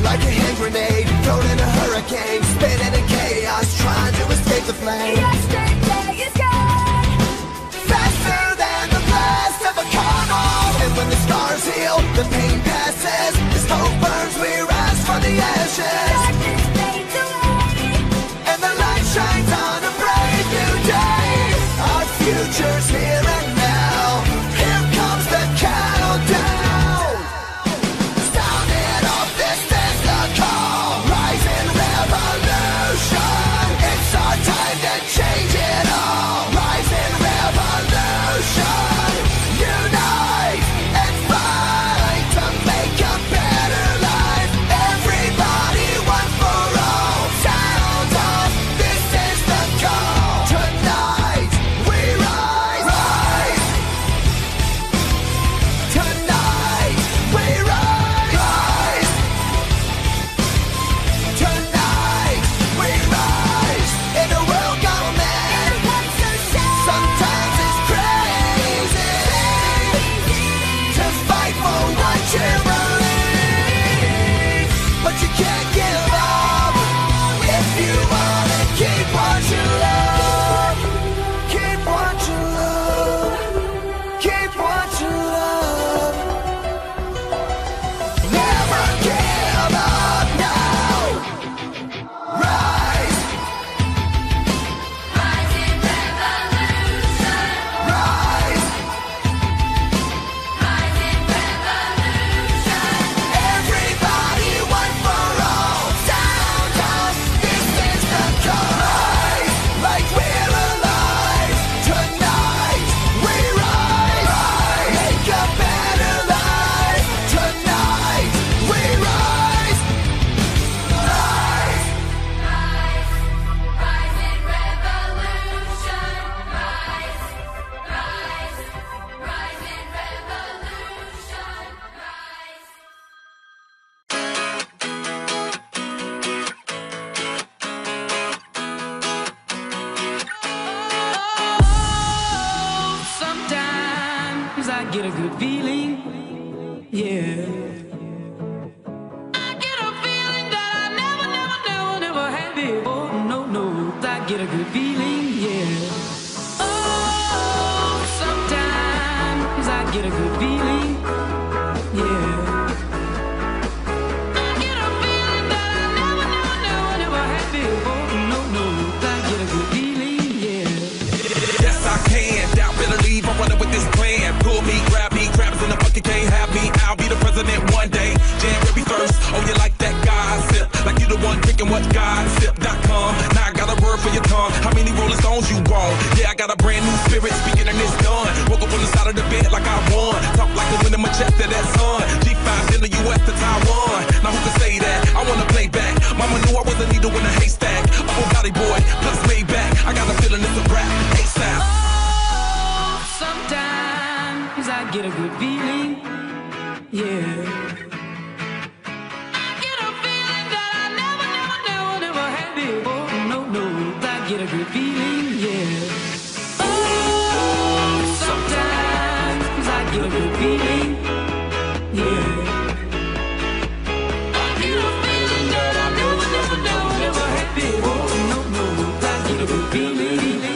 like a hand grenade, thrown in a hurricane, spinning in chaos, trying to escape the flames. Yesterday is gone, Faster than the blast of a carnal. And when the scars heal, the pain passes. As hope burns, we rise from the ashes. darkness fades away. And the light shines on a brave new day. Our future's here and now. Here comes the countdown. Sounding off, this is the call. Rising revolution. It's our time to change it all. Rising revolution. Unite and fight to make a better life. Everybody, one for all. Sound off, this is the call. Tonight we rise. Rise. Tonight we rise. Rise. Tonight we rise. In a world gone mad. Sometimes it's crazy to fight for what you believe, but you can't give up if you wanna keep what you love. Keep what you love. Keep what you love. Never give up now. Rise. Rising revolution, Rise. rising revolution. Everybody, one for all. Sound off, this is the call. Rise, like we're alive. Tonight we rise. Rise. Make a better life. Tonight we rise. Rise. Rising revolution, rise, rising revolution, rise. Sometimes I get a good feeling, yeah. I get a feeling that I never had before. No, I get a good feeling, yeah. Oh, sometimes I get a good feeling, yeah. I get a feeling that I never had before. No, I get a good feeling, yeah. Yes, I can. Doubt, better leave. I'm running with this plan. Pull me, grab me, crabs in the bucket can't have me. I'll be the president one day. January 1st. Oh, you like that gossip? Like you the one drinking what gossip.com. Now I got a word for your tongue. How many Rolling Stones you want? Yeah, I got a brand new spirit speaking and it's done. Woke up on the side of the bed like I won. Talk like the wind in my chest to that sun. G5 in the US to Taiwan. Now who can say that? I wanna play back. Mama knew I was a needle in a haystack. Upper body boy, plus way back. I got a feeling it's a rap. ASAP. Oh, sometimes I get a good feeling, yeah. I get a feeling that I never had before. No, I get a good feeling, yeah. Oh, sometimes I get a good feeling, yeah. I get a feeling that I never had before. No, I get a good feeling.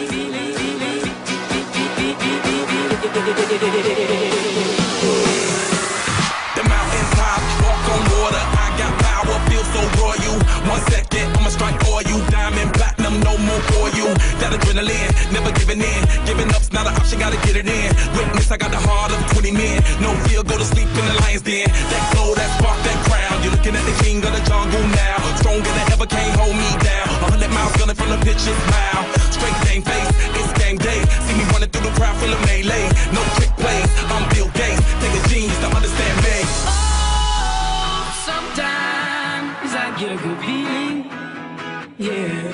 The mountain top, walk on water. I got power, feel so royal. 1 second, I'ma strike for you. Diamond, platinum, no more for you. That adrenaline, never giving in. Giving up's not an option, gotta get it in. Witness, I got the heart of 20 men. No fear, go to sleep in the lion's den. That glow, that spark, that crown. You're looking at the king of the jungle now. Stronger than ever, can't hold me down. 100 miles gunning from the pitcher's mouth. Straight game face, it's game day. See me running through the crowd full of melee. No trick plays, I'm Bill Gates. Take a genius to understand me. Oh, sometimes I get a good feeling, yeah.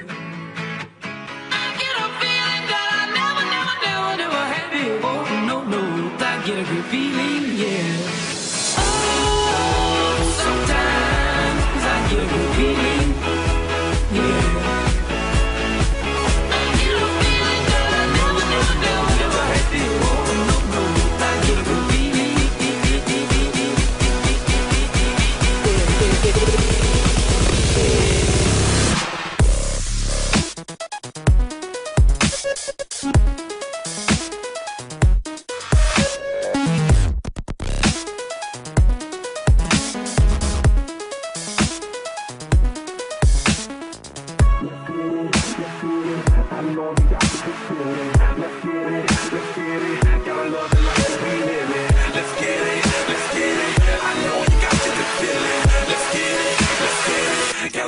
I get a feeling that I never had before. No, I get a good feeling, yeah. Oh, sometimes I get a good feeling, yeah. I get a feeling that I never had before. No, I get a good feeling.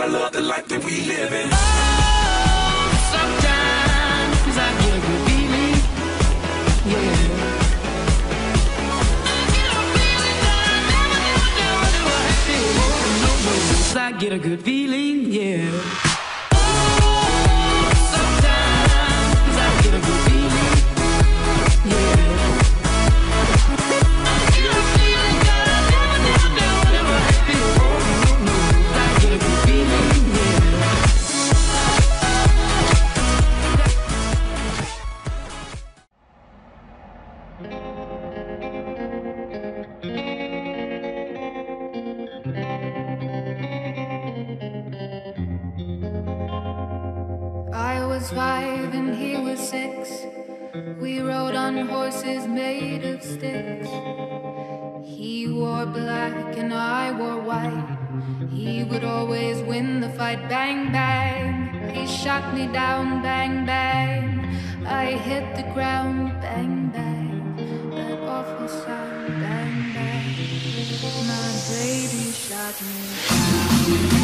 love the life that we live in. Sometimes I get a good feeling, yeah. I get a feeling that I never had before. I get a good feeling, yeah. Sometimes I get a good feeling, yeah. I get a feeling that I never had before. I get a good feeling, yeah. I was 5 and he was 6. We rode on horses made of sticks. He wore black and I wore white. He would always win the fight. Bang, bang. He shot me down. Bang, bang. I hit the ground. Bang, bang. That awful sound. Bang, bang. My baby shot me.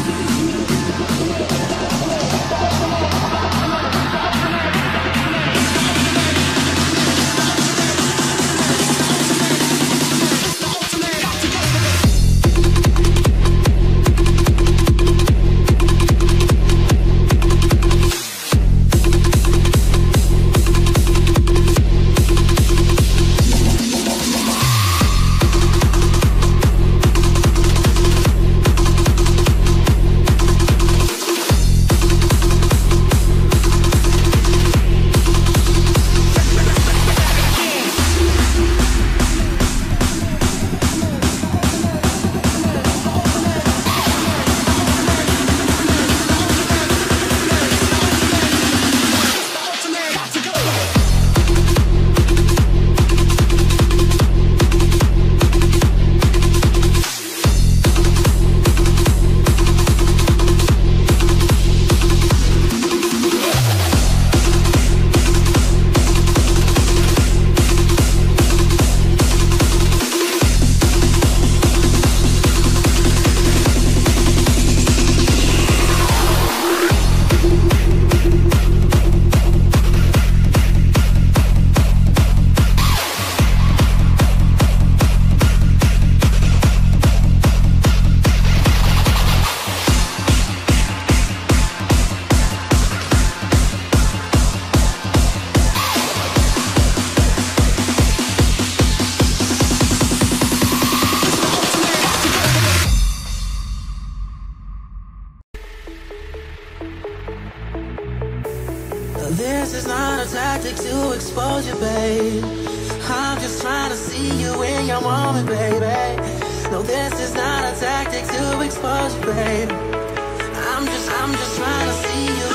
This is not a tactic to expose you, babe. I'm just trying to see you in your moment, baby. No, this is not a tactic to expose you, babe. I'm just trying to see you.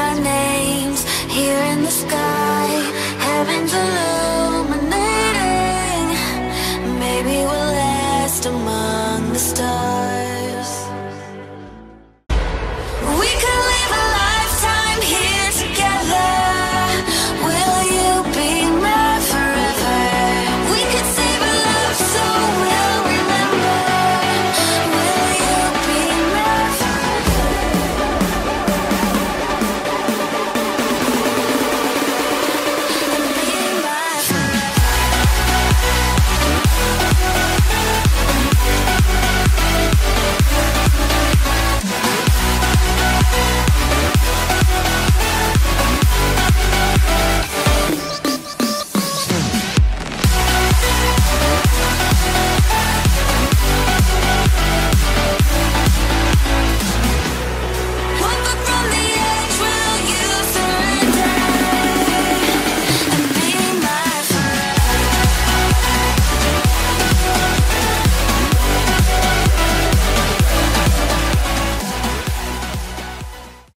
our names here in the sky. Heaven's illuminating. Maybe we'll last among the stars.